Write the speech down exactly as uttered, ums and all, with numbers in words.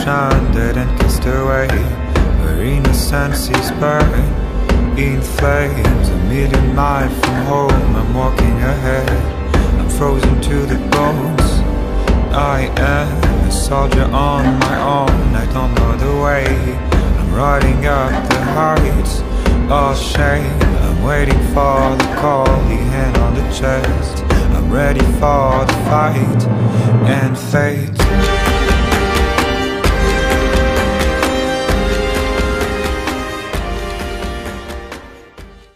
stranded and cast away, where innocence is burned in flames. A million miles from home, I'm walking ahead, I'm frozen to the bones. I am a soldier on my own, I don't know the way. I'm riding up the heights, all shame. I'm waiting for the call, the hand on the chest. I'm ready for the fight and fate.